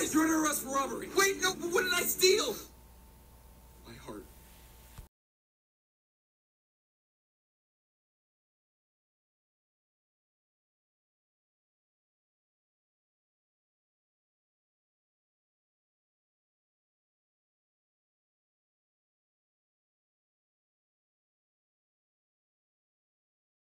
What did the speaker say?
Boys, you're under arrest for robbery. Wait, no, what did I steal?